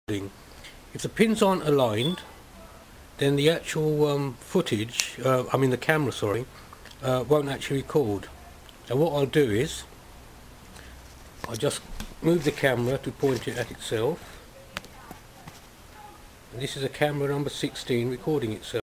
If the pins aren't aligned, then the actual footage, the camera, sorry, won't actually record. And what I'll do is, I'll just move the camera to point it at itself. And this is a camera number 16 recording itself.